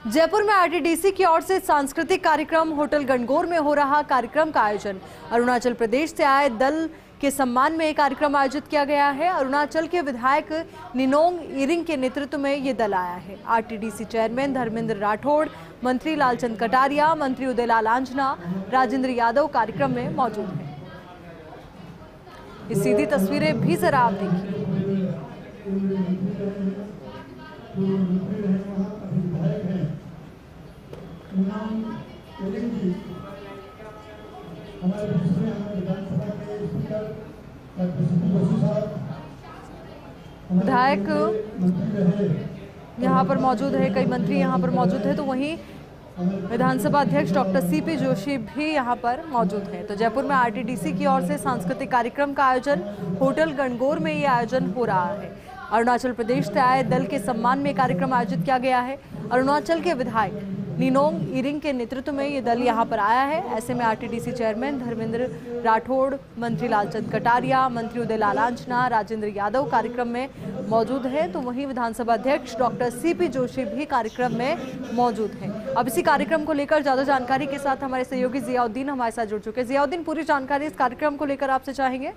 जयपुर में आरटीडीसी की ओर से सांस्कृतिक कार्यक्रम होटल गणगौर में हो रहा कार्यक्रम का आयोजन। अरुणाचल प्रदेश से आए दल के सम्मान में एक कार्यक्रम आयोजित किया गया है। अरुणाचल के विधायक निनोंग इरिंग के नेतृत्व में ये दल आया है। आरटीडीसी चेयरमैन धर्मेंद्र राठौड़, मंत्री लालचंद कटारिया, मंत्री उदयलाल आंजना, राजेंद्र यादव कार्यक्रम में मौजूद हैं। ये सीधी तस्वीरें भी जरा आप देखिए। विधायक यहाँ पर मौजूद है, कई मंत्री यहाँ पर मौजूद है, तो वहीं विधानसभा अध्यक्ष डॉक्टर सीपी जोशी भी यहाँ पर मौजूद हैं। तो जयपुर में आरटीडीसी की ओर से सांस्कृतिक कार्यक्रम का आयोजन होटल गणगौर में ये आयोजन हो रहा है। अरुणाचल प्रदेश से आए दल के सम्मान में कार्यक्रम आयोजित किया गया है। अरुणाचल के विधायक निनोंग इरिंग के नेतृत्व में ये दल यहाँ पर आया है। ऐसे में आरटीडीसी चेयरमैन धर्मेंद्र राठौड़, मंत्री लालचंद कटारिया, मंत्री उदयलाल आंजना, राजेंद्र यादव कार्यक्रम में मौजूद हैं। तो वहीं विधानसभा अध्यक्ष डॉक्टर सीपी जोशी भी कार्यक्रम में मौजूद हैं। अब इसी कार्यक्रम को लेकर ज्यादा जानकारी के साथ हमारे सहयोगी जियाउद्दीन हमारे साथ जुड़ चुके हैं। जियाउद्दीन, पूरी जानकारी इस कार्यक्रम को लेकर आपसे चाहेंगे।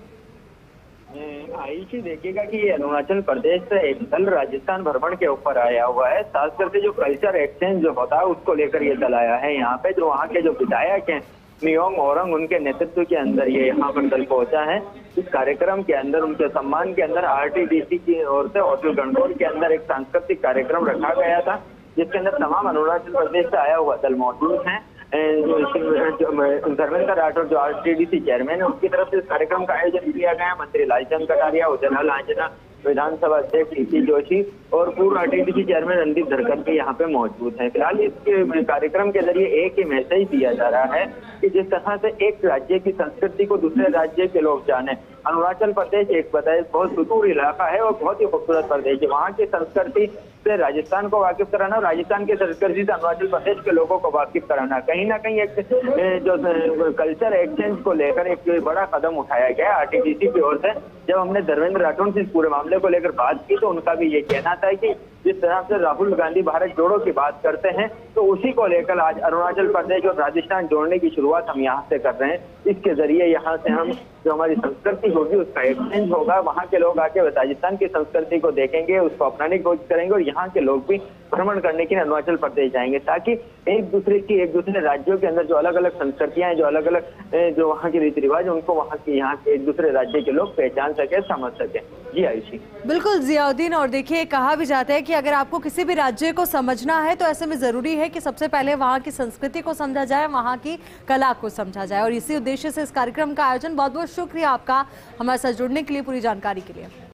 आयुषी, देखिएगा कि अरुणाचल प्रदेश से एक दल राजस्थान भ्रमण के ऊपर आया हुआ है। खास करके जो कल्चर एक्सचेंज जो होता है उसको लेकर ये दल आया है। यहाँ पे जो वहाँ के जो विधायक हैं नियोंग ओरंग, उनके नेतृत्व के अंदर ये यहाँ पर दल पहुंचा है। इस कार्यक्रम के अंदर उनके सम्मान के अंदर आरटीडीसी की ओर से होटल गणगौर के अंदर एक सांस्कृतिक कार्यक्रम रखा गया था, जिसके अंदर तमाम अरुणाचल प्रदेश से आया हुआ दल मौजूद है। जो धर्मेंद्र राठौड़ जो आरटीडीसी चेयरमैन है, उसकी तरफ से इस कार्यक्रम का आयोजन किया गया। मंत्री लालचंद कटारिया, उदयलाल आंजना, विधानसभा अध्यक्ष सीपी जोशी और पूर्व आरटीडीसी चेयरमैन रणदीप धरकर भी यहाँ पे मौजूद हैं। फिलहाल इस कार्यक्रम के जरिए एक ही मैसेज दिया जा रहा है कि जिस तरह से एक राज्य की संस्कृति को दूसरे राज्य के लोग जाने। अरुणाचल प्रदेश एक बहुत सुदूर इलाका है और बहुत ही खूबसूरत प्रदेश है। वहाँ की संस्कृति से राजस्थान को वाकिफ कराना, राजस्थान की संस्कृति से अरुणाचल प्रदेश के लोगों को वाकिफ कराना, कहीं ना कहीं एक जो कल्चर एक्सचेंज को लेकर एक बड़ा कदम उठाया गया आरटीडीसी की ओर से। जब हमने धर्मेंद्र राठौड़ से इस पूरे मामले को लेकर बात की तो उनका भी ये कहना था कि जिस तरह से राहुल गांधी भारत जोड़ो की बात करते हैं, तो उसी को लेकर आज अरुणाचल प्रदेश और राजस्थान जोड़ने की शुरुआत हम यहाँ से कर रहे हैं। इसके जरिए यहाँ से हम जो हमारी संस्कृति होगी उसका एक्सचेंज होगा। वहाँ के लोग आके राजस्थान की संस्कृति को देखेंगे, उसको अपनाने की कोशिश करेंगे और यहाँ के लोग भी भ्रमण करने के लिए अरुणाचल प्रदेश जाएंगे, ताकि एक दूसरे राज्यों के अंदर जो अलग अलग संस्कृतियां हैं, जो अलग अलग जो वहाँ के रीति रिवाज, उनको वहाँ के यहाँ के एक दूसरे राज्य के लोग पहचान सके, समझ सके। जी आयुषी। बिल्कुल जियाउद्दीन, और देखिए कहा भी जाता है कि अगर आपको किसी भी राज्य को समझना है तो ऐसे में जरूरी है कि सबसे पहले वहाँ की संस्कृति को समझा जाए, वहाँ की कला को समझा जाए, और इसी उद्देश्य से इस कार्यक्रम का आयोजन। बहुत बहुत शुक्रिया आपका हमारे साथ जुड़ने के लिए, पूरी जानकारी के लिए।